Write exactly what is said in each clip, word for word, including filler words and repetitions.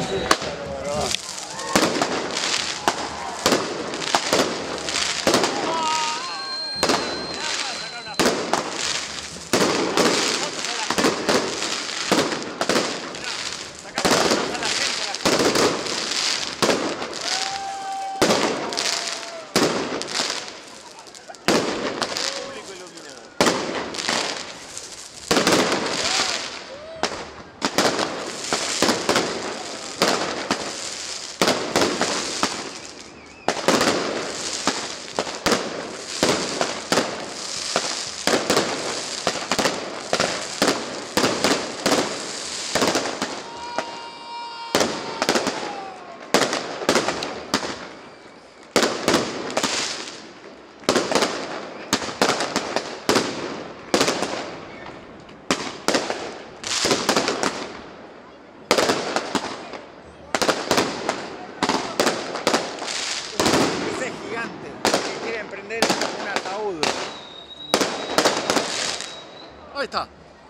Ahí está.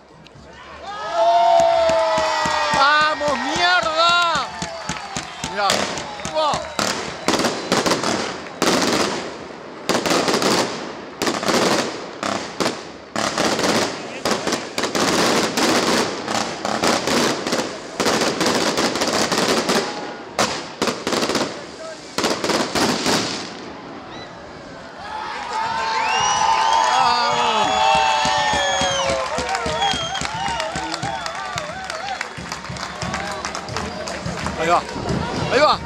¡Vamos, mierda! Mirá. ¡Wow! Ahí va, ahí va.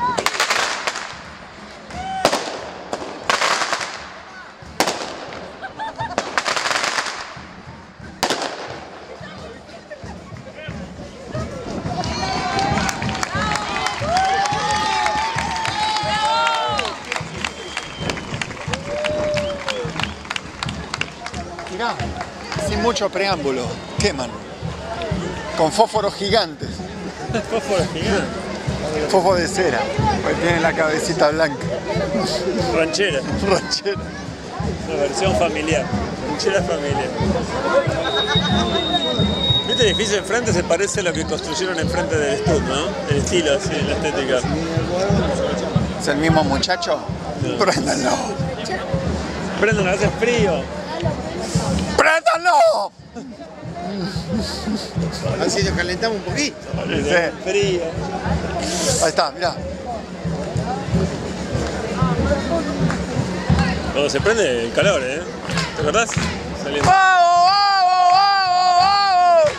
Mirá, sin mucho preámbulo, queman. Con fósforos gigantes. ¿Fósforos gigantes? Fofo de cera, porque tiene la cabecita blanca. Ranchera. Ranchera. Una versión familiar. Ranchera familiar. Este edificio enfrente se parece a lo que construyeron enfrente del estudio, ¿no? El estilo, así, la estética. ¿Es el mismo muchacho? No. ¡Préndanlo! ¡Préndanlo! ¡Hace frío! ¡Préndanlo! Así lo calentamos un poquito. Sí. Frío. Ahí está, mirá. Cuando se prende el calor, ¿eh? ¿Te acordás? Saliendo. ¡Vamos, vamos, vamos, vamos!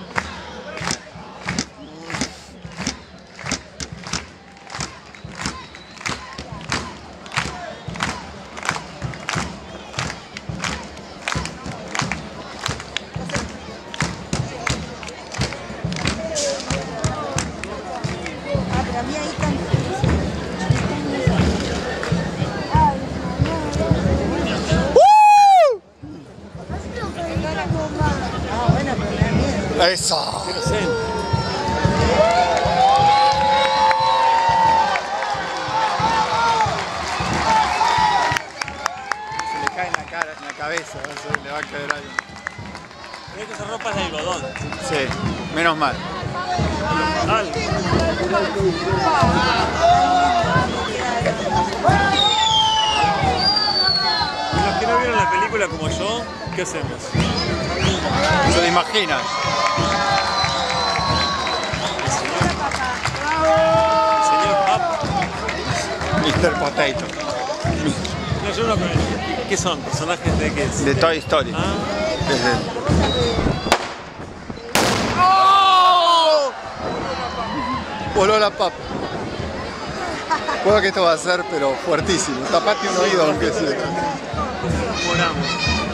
¡Eso! ¿Qué no sé? Se le cae en la cara, en la cabeza, se le va a caer algo. Tenés que usar ropas de algodón. Sí, menos mal. Algo. Los que no vieron la película como yo, ¿qué hacemos? Se lo imaginan. Señor Papa. mister Potato. No, yo no conozco. ¿Qué son? ¿Personajes de qué es? De Toy Story. Ah. Desde... ¡Oh! Voló la papa. Puedo que esto va a ser, pero fuertísimo. Tapate un oído aunque sea. Moramos.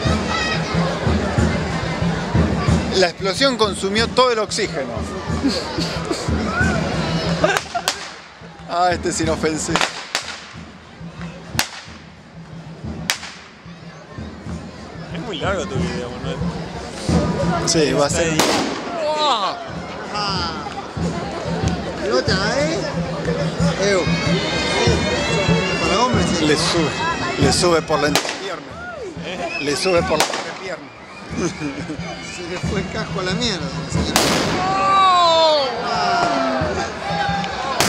La explosión consumió todo el oxígeno. Ah, este es inofensivo. Es muy largo tu video, Manuel. Sí, va a ser. Ah. Pelota, ¿eh? Ew. Para hombres, sí. Le sube. Le sube por la entrepierna. Le sube por la entrepierna. Se le fue el casco a la mierda.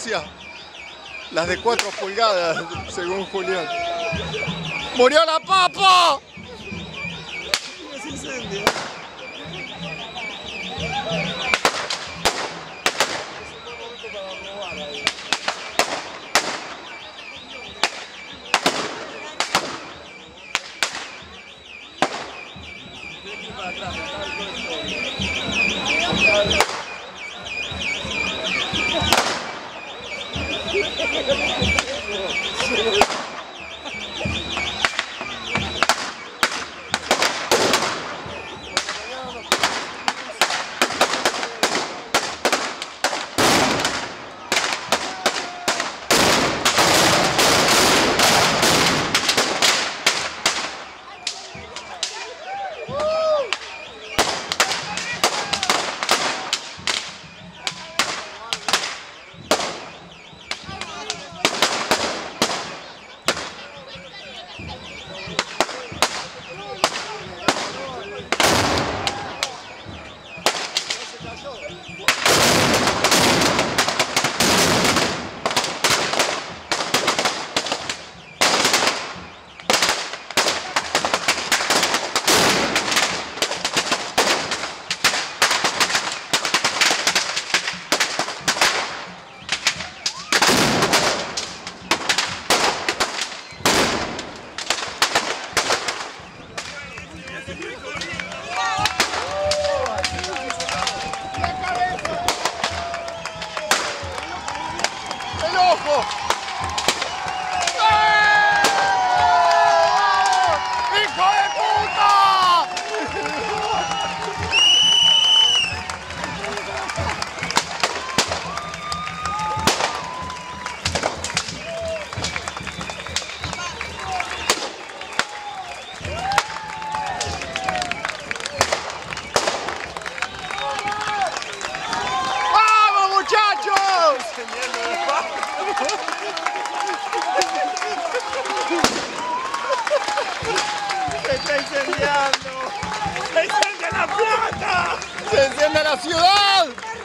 Asia. Las de cuatro pulgadas, según Julián. ¡Murió la papa! Es incendio. ¡El ojo! ¡Eh! ¡Hijo de puta! ¡Vamos, muchachos! ¡Se está incendiando! ¡Se incendia la plata! ¡Se enciende la ciudad!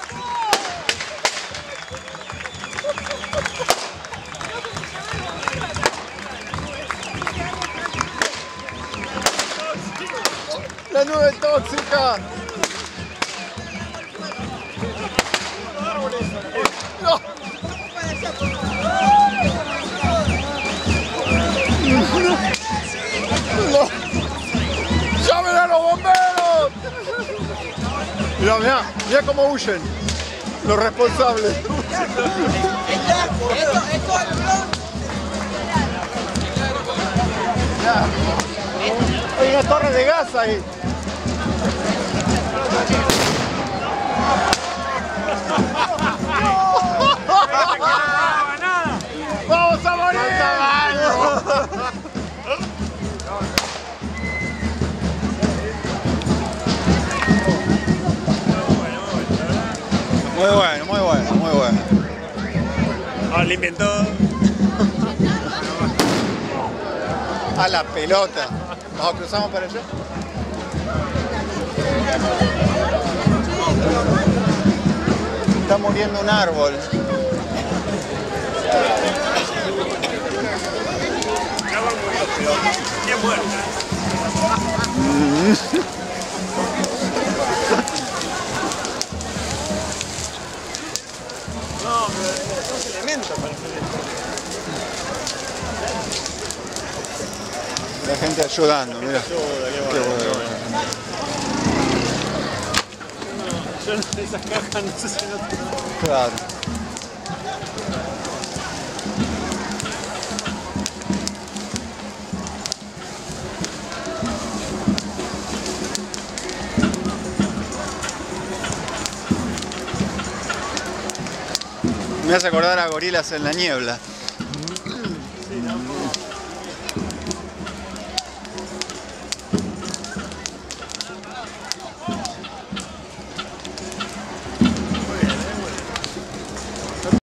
La nube tóxica. No. No. ¡Llamen a los bomberos! Mira, mira, mira cómo huyen los responsables. Hay una torre de gas ahí. ¡Vamos a morir! Muy bueno, muy bueno, muy bueno. Ah, le inventó. A la pelota. ¿Nos cruzamos para allá? Está muriendo un árbol. Ya va a morir, pero bien muerta. No, pero es un elemento para hacer esto. La gente ayudando, mira. Ayuda, qué bueno. Qué bueno. Yo en esas cajas no sé si no... Claro. Me hace acordar a Gorilas en la niebla.